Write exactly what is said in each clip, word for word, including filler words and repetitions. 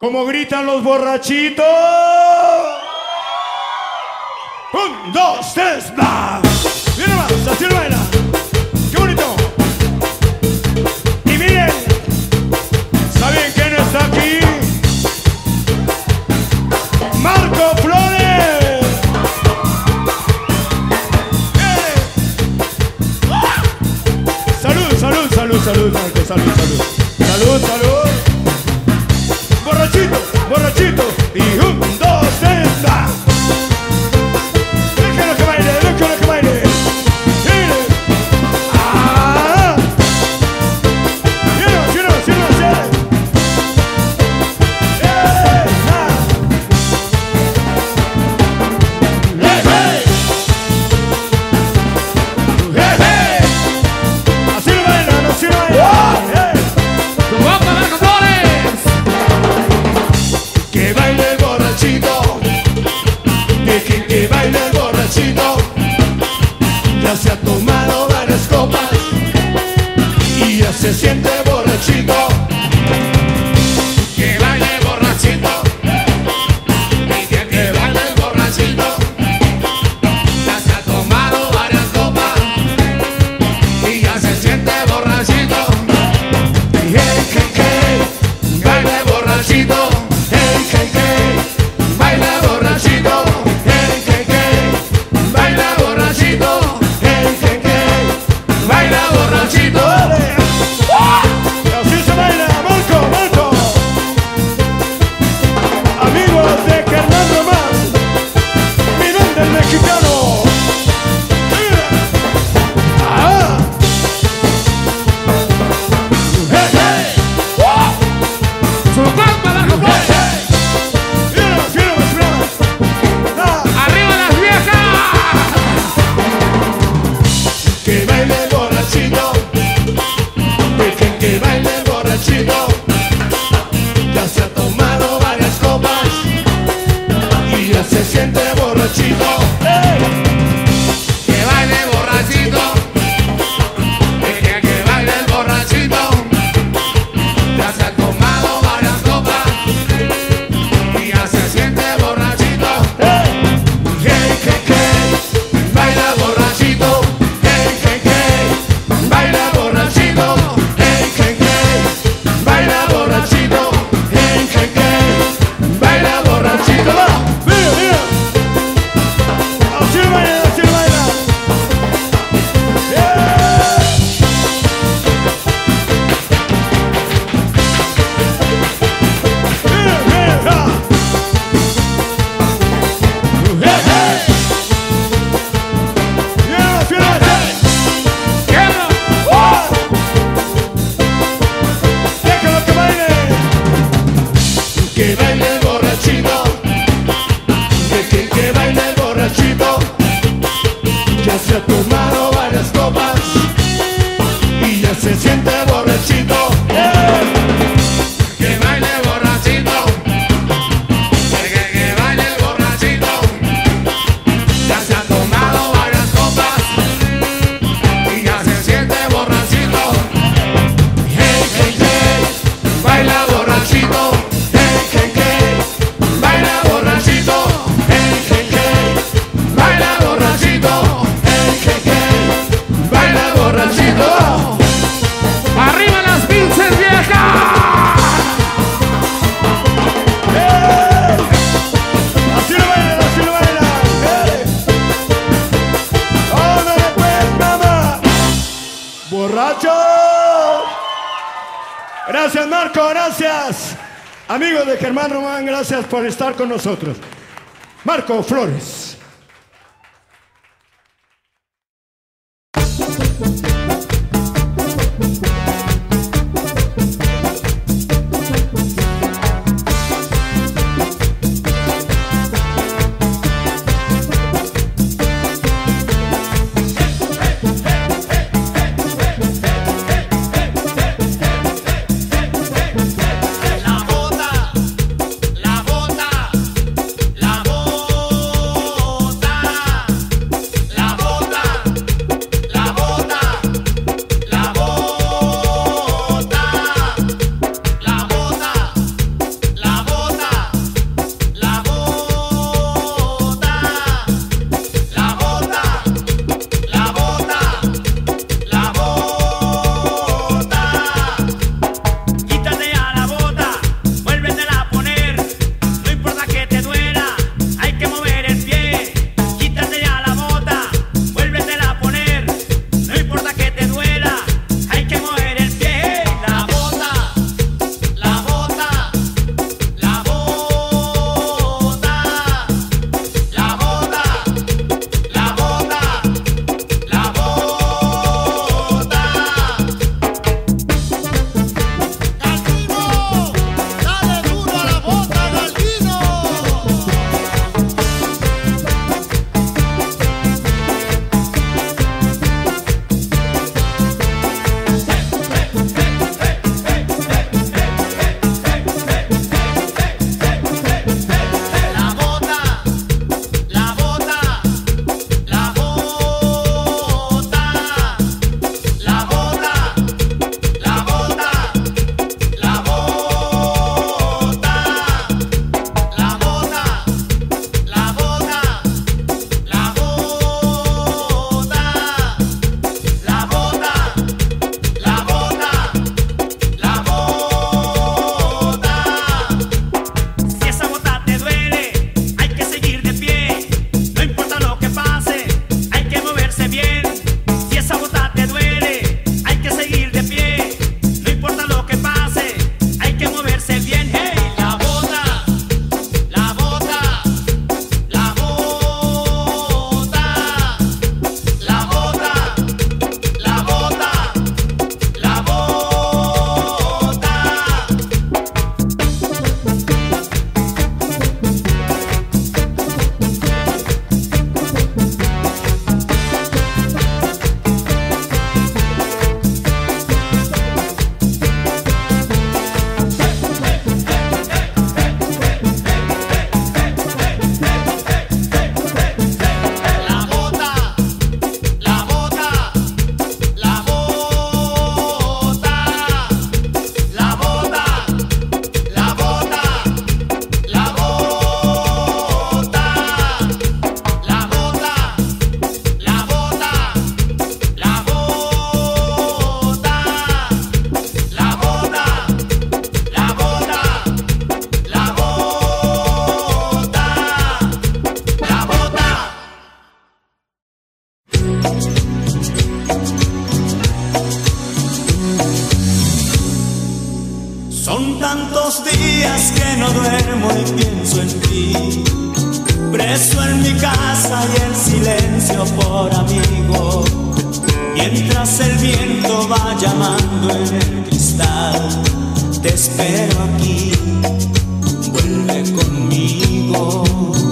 Como gritan los borrachitos. Un, dos, tres, va. Viene más, así lo baila. Qué bonito. Y miren, ¿saben quién está aquí? Marco Flores. ¡Eh! Salud, salud, salud, salud, Marco, salud, salud. Salud, salud. Borrachito, borrachito. Y un, dos, tres, va. Déjalo que baile, déjalo que baile. Mire. Ah. Mira, mira, mira, mira. Eh, ah. Hey, hey. Hey, hey. Así lo bailan, así lo bailan. Hey. Que baile el borrachito, dejen que baile el borrachito. Ya se ha tomado varias copas y ya se siente borrachito. Que baile el borrachito, dejen que baile el borrachito. Ya se ha tomado varias copas y ya se siente borrachito. Hey, hey, hey, baile el borrachito. Hey, hey, hey, baila borrachito. Hey, hey, hey, baila borrachito. Hey, hey, hey, baila borrachito. Así se baila, Marco, Marco. Amigos de Germán Román, miren del mexicano. Ah. Hey, hey. Su cuerpo abajo, pues. Que baile el borrachito, dejen que baile el borrachito. Ya se ha tomado varias copas y ya se siente borrachito. ¡Hey! Que baile el borrachito, dejen que baile el borrachito. Ya se ha tomado varias copas y ya se siente borrachito. ¡Hey! Hey, hey, hey, baila borrachito. Baila borrachito, hey, hey, hey, baila borrachito, hey, hey, hey, baila borrachito. Mira, mira, así lo baila, así lo baila. Yeah. Mira, mira. Hey, hey. Yeah, fíjate. Que baile el borrachito, dejen que baile el borrachito. Ya se ha tomado varias copas y ya se siente borrachito. Yeah. Que baile el borrachito, dejen que baile el borrachito. Ya se ha tomado varias copas y ya se siente borrachito. Hey, hey, hey, baila borrachito. ¡Arriba las pinzas viejas! ¡Eh! Así lo bailan, así lo bailan. ¡Eh! ¡Ándale pues, mamá! ¡Borracho! Gracias, Marco, gracias. Amigos de Germán Román, gracias por estar con nosotros. Marco Flores. La bota, la bota, la bota. Son tantos días que no duermo y pienso en ti, preso en mi casa y en silencio por amigo, mientras el viento va llamando en el cristal. Te espero aquí, vuelve conmigo.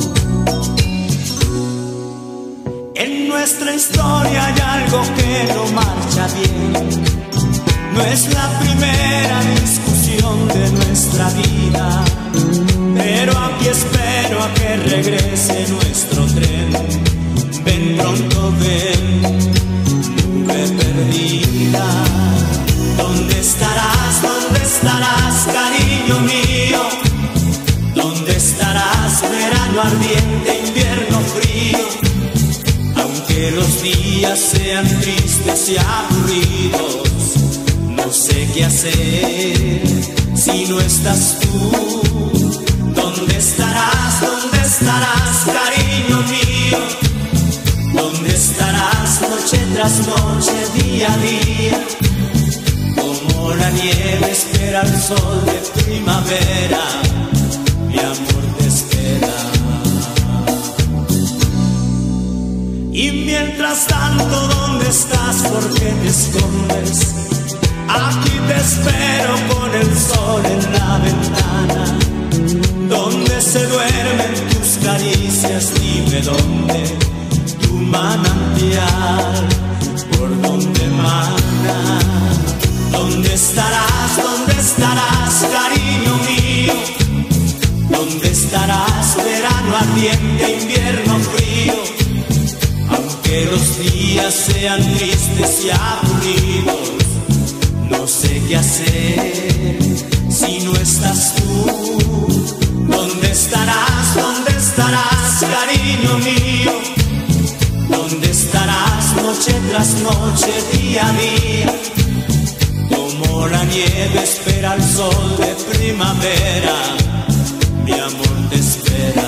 En nuestra historia hay algo que no marcha bien. No es la primera discusión de nuestra vida, pero aquí espero a que regrese nuestro tren. Ven pronto, ven, nube perdida. ¿Dónde estarás? ¿Dónde estarás, cariño mío? ¿Dónde estarás, verano ardiente, invierno frío? Aunque los días sean tristes y aburridos, no sé qué hacer si no estás tú. ¿Dónde estarás? ¿Dónde estarás, cariño mío? ¿Dónde estarás noche tras noche, día a día? Como la nieve espera el sol de primavera, mi amor te espera. Y mientras tanto, ¿dónde estás? ¿Por qué te escondes? Aquí te espero con el sol en la ventana. Donde se duermen tus caricias, dime dónde, tu manantial, por donde mana. ¿Dónde estarás? ¿Dónde estarás, cariño mío? ¿Dónde estarás, verano ardiente, invierno frío? Aunque los días sean tristes y aburridos, no sé qué hacer si no estás tú. ¿Dónde estarás? ¿Dónde estarás, cariño mío? ¿Dónde estarás noche tras noche, día a día? Como la nieve espera el sol de primavera, mi amor te espera.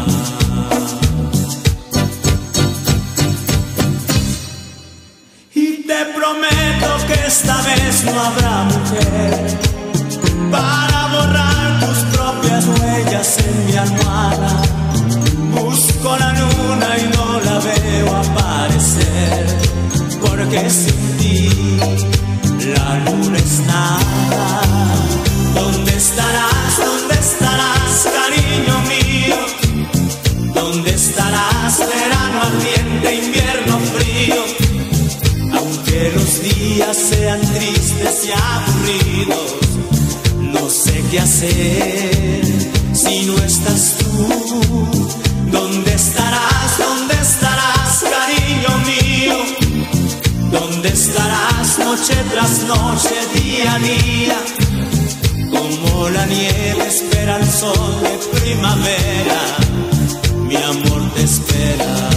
Y te prometo que esta vez no habrá mujer para borrar tus propias huellas en mi almohada. Busco la luna y no la veo aparecer, porque sin ti la luna es nada. ¿Dónde estarás? ¿Dónde estarás, cariño mío? ¿Dónde estarás, verano ardiente, invierno frío? Aunque los días sean tristes y aburridos, no sé qué hacer si no estás tú. ¿Dónde estarás? ¿Dónde estarás, cariño mío? ¿Dónde estarás noche tras noche, día a día? Como la nieve espera el sol de primavera, mi amor te espera.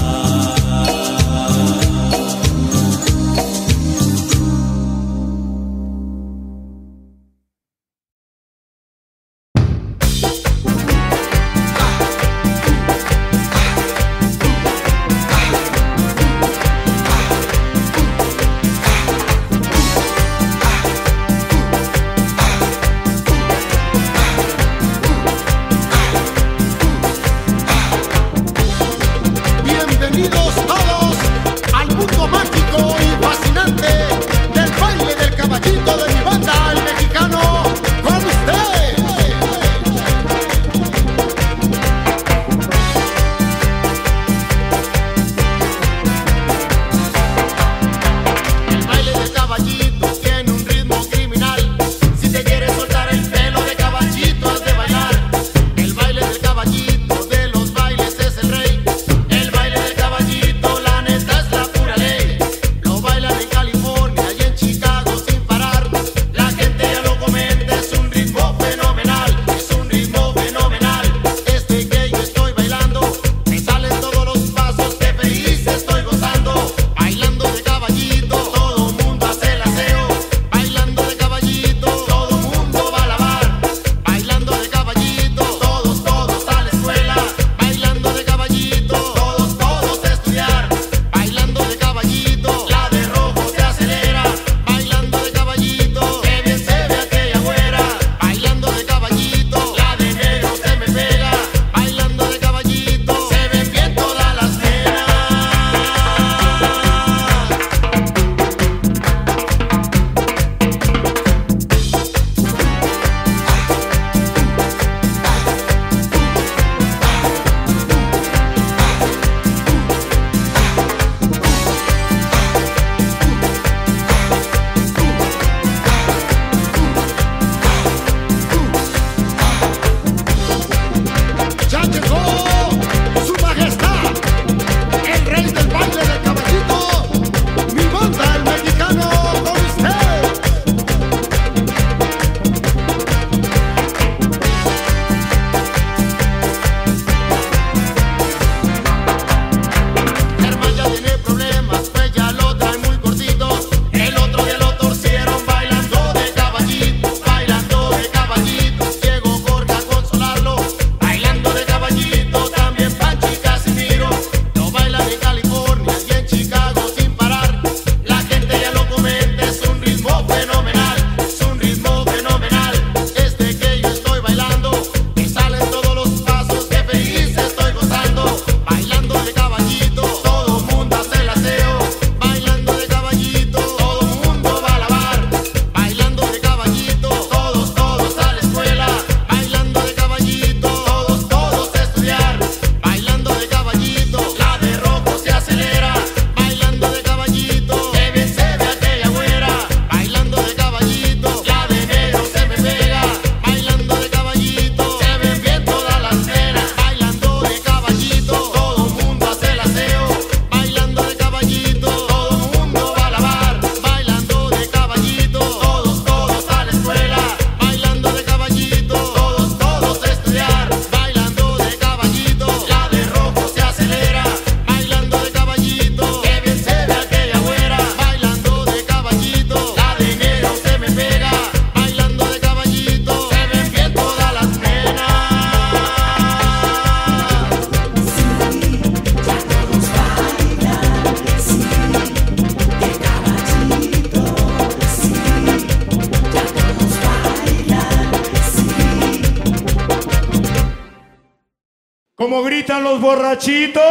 Como gritan los borrachitos.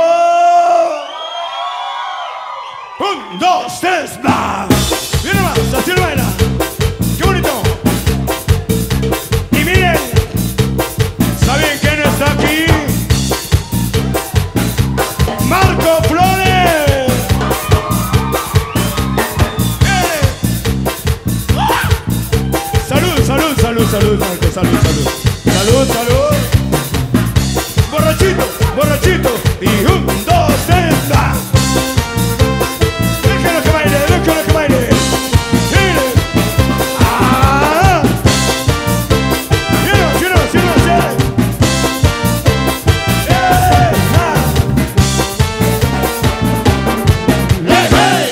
Un, dos, tres, bla. Viene más, así lo baila. Qué bonito. Y miren, ¿saben quién está aquí? Marco Flores. ¡Eh! Salud, salud, salud, salud, Marco, salud, salud. Salud, salud. Borrachito, borrachito. Y un, dos, tres, bla. Déjalo que baile, déjalo que baile. Mire. Ah. Mira, mira, mira, mira. Eh, ah. Hey, hey.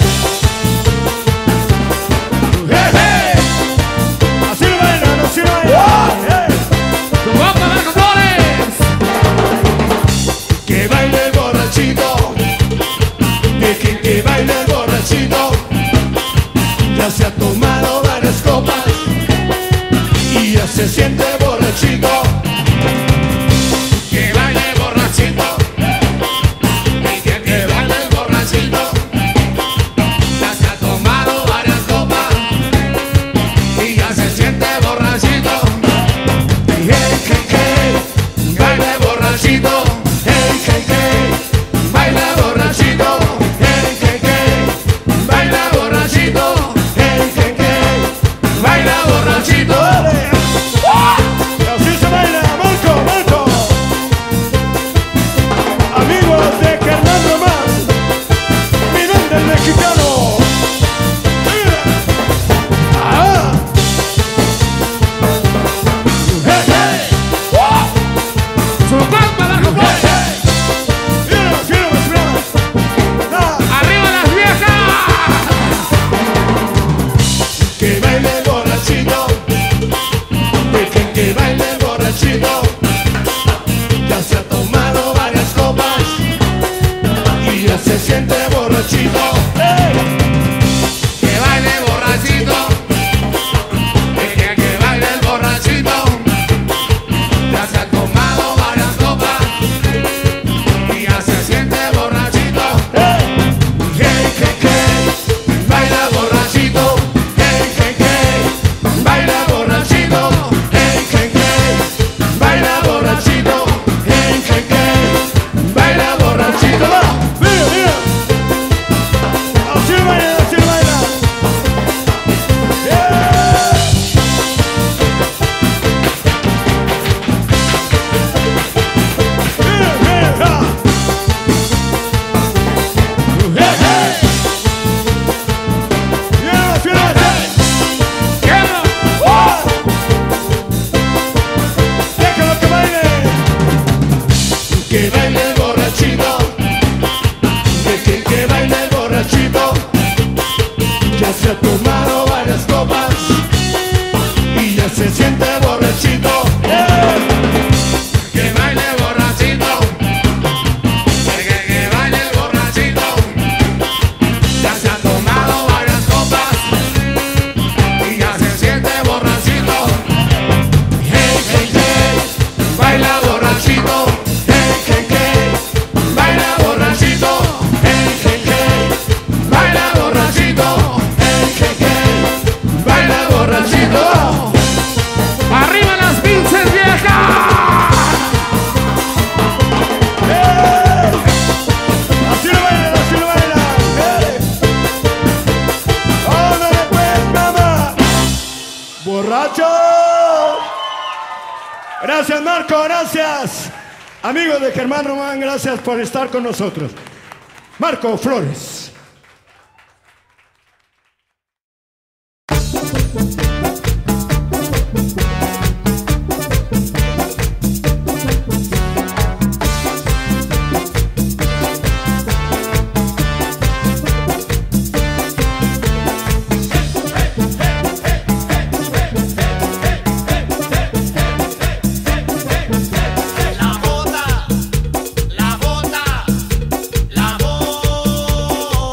Hey, hey. Así lo bailan, así lo bailan. Hey. ¡Vamos, Marco Flores! Que baile el borrachito, dejen que baile el borrachito. Ya se ha tomado varias copas y ya se siente borrachito. Que baile el borrachito, dejen que baile el borrachito. Ya se ha tomado varias copas y ya se siente borrachito. Hey, hey, hey, baila borrachito. Hey, hey, hey, baila borrachito. Hey, hey, hey, baila borrachito. Hey, hey, hey, baila borrachito. Así se baila, Marco, Marco. Amigos de Germán Román, miren del mexicano. Ah. Hey, hey. ¡Su compa, Marco Flores! Mira, mira, mira. Ah. ¡Arriba las viejas! Que baile el borrachito, dejen que baile el borrachito. Ya se ha tomado varias copas y ya se siente borrachito. ¡Hey! Que baile el borrachito, dejen que baile el borrachito. Ya se ha tomado varias copas y ya se siente borrachito. ¡Hey! Hey, hey, hey, baila borrachito. Hey, hey, hey, baila borrachito. Hey, hey, hey, baila borrachito. Hey, hey, hey, baila borrachito. Mira, mira. Así baila, así baila. Yeah. Mira, mira. Hey, hey. Yeah, fíjate. ¡Quiero! Déjalo que baile. Que baile el borrachito. Dejen que baile el borrachito. Ya se ha tomado varias copas y ya se siente borrachito. ¡Eh! Que baile el borrachito, que, que baile el borrachito. Ya se ha tomado varias copas y ya se siente borrachito. Hey, hey, hey, baila borrachito. Hey, hey, hey, baila borrachito. Hey, hey, hey, baila borrachito. Hey, hey, hey, baila borrachito. ¡Arriba las pinches viejas! ¡Eh! Así lo bailan, así lo bailan. ¡Eh! ¡Ándale pues, mamá! ¡Borracho! Gracias, Marco, gracias. Amigos de Germán Román, gracias por estar con nosotros. Marco Flores. La bota, la bota, la bota.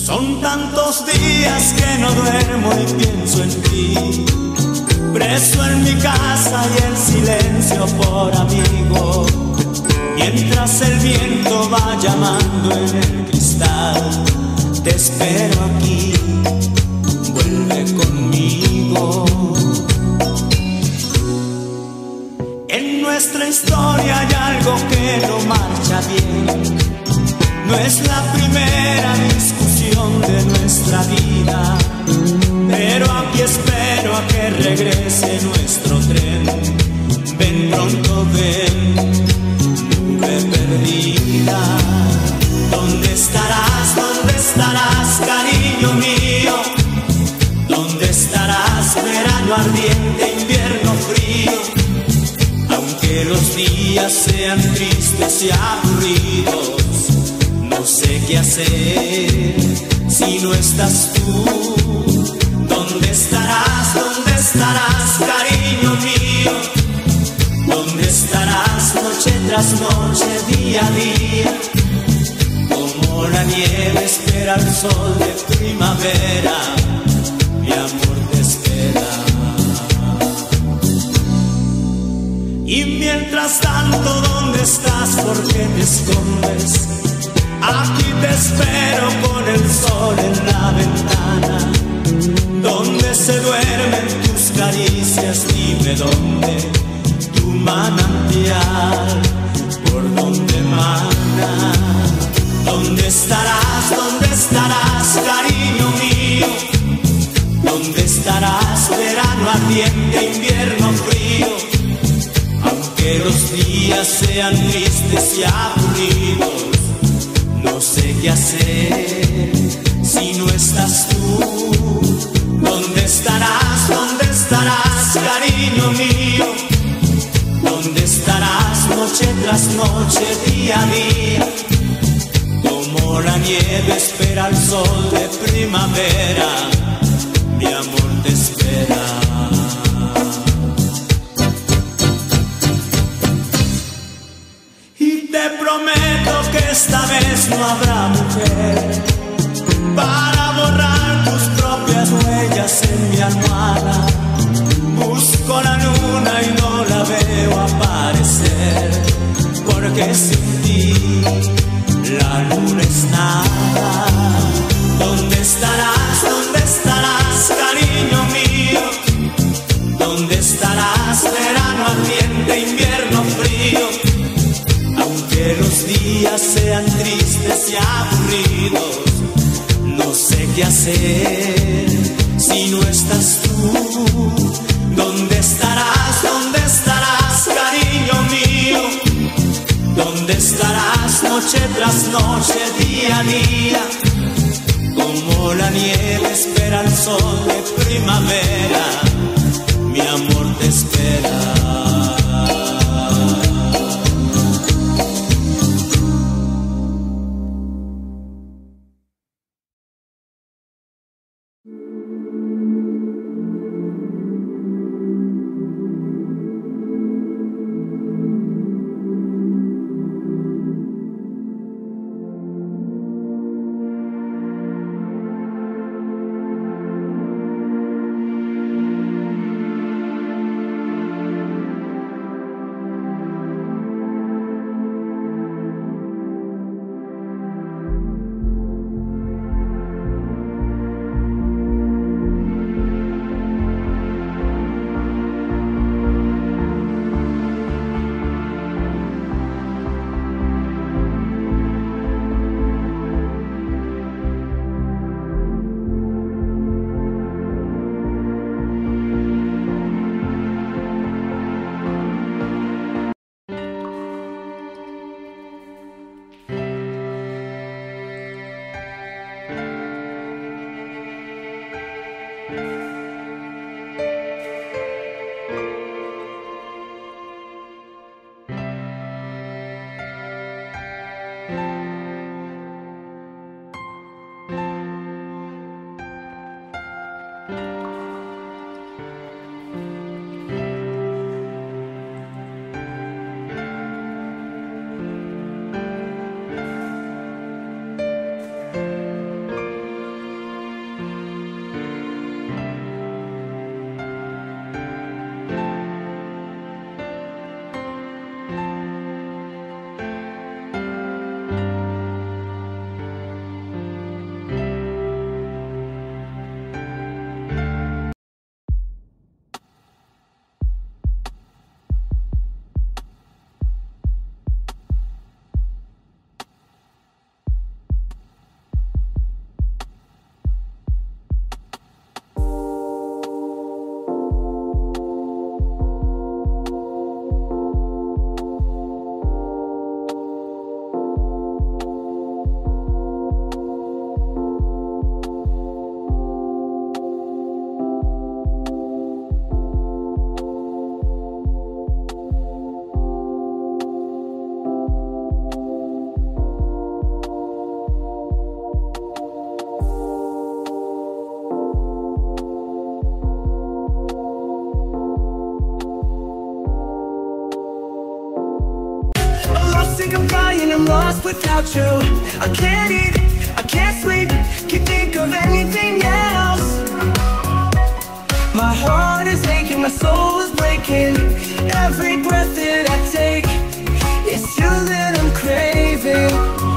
Son tantos días que no duermo y pienso en ti, preso en mi casa y el silencio por amigo, mientras el viento va llamando en el cristal. Te espero aquí, vuelve conmigo. En nuestra historia hay algo que no marcha bien. No es la primera discusión de nuestra vida, pero aquí espero a que regrese nuestro tren. Ven pronto, ven, nube perdida. ¿Dónde estarás? ¿Dónde estarás, cariño mío? ¿Dónde estarás, verano ardiente, invierno frío? Aunque los días sean tristes y aburridos, no sé qué hacer si no estás tú. ¿Dónde estarás? ¿Dónde estarás, cariño mío? ¿Dónde estarás noche tras noche, día a día? Como la nieve espera el sol de primavera, mi amor te espera. Y mientras tanto, ¿dónde estás? ¿Por qué te escondes? Aquí te espero con el sol en la ventana. ¿Dónde se duermen tus caricias? Dime dónde, tu manantial, por dónde mana. ¿Dónde estarás? ¿Dónde estarás, cariño mío? ¿Dónde estarás, verano ardiente, invierno frío? Aunque los días sean tristes y aburridos, no sé qué hacer si no estás tú. ¿Dónde estarás? ¿Dónde estarás, cariño mío? ¿Dónde estarás noche tras noche, día a día? Como la nieve espera el sol de primavera, mi amor te espera. Te prometo que esta vez no habrá mujer para borrar tus propias huellas en mi almohada. Busco la luna y no la veo aparecer, porque sin ti la luna es nada. ¿Dónde estarás? ¿Dónde estarás, cariño mío? ¿Dónde estarás, verano ardiente, invierno frío? Aunque los días sean tristes y aburridos, no sé qué hacer si no estás tú. ¿Dónde estarás? ¿Dónde estarás, cariño mío? ¿Dónde estarás noche tras noche, día a día? Como la nieve espera el sol de primavera, mi amor te espera. lost without you. I can't eat, I can't sleep, can't think of anything else. My heart is aching, my soul is breaking. Every breath that I take, it's you that I'm craving.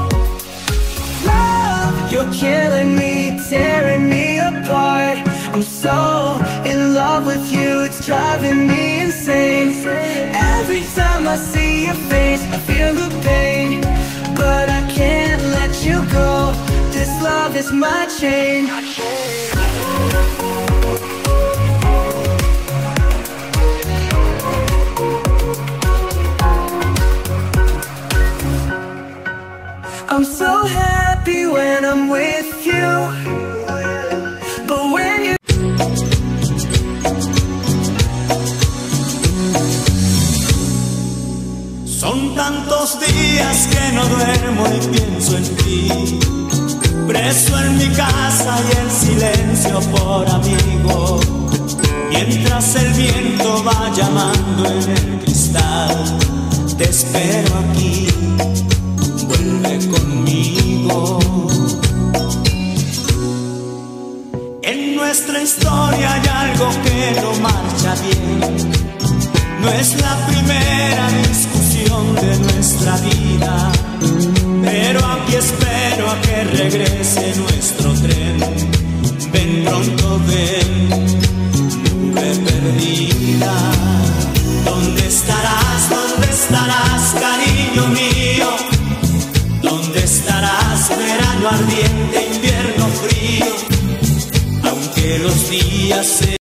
Love, you're killing me, tearing me apart. I'm so in love with you, it's driving me insane. Every time I see your face, I feel the pain, but I can't let you go. This love is my chain. I'm so happy when I'm with you, but when you... Son tantos días que no duermo y pienso en ti, preso en mi casa y el silencio por amigo. Mientras el viento va llamando en el cristal, te espero aquí, vuelve conmigo. En nuestra historia hay algo que no marcha bien. No es la primera discusión de nuestra vida, pero aquí espero a que regrese nuestro tren. Ven pronto, ven, nube perdida. ¿Dónde estarás? ¿Dónde estarás, cariño mío? ¿Dónde estarás, verano ardiente, invierno frío? Aunque los días se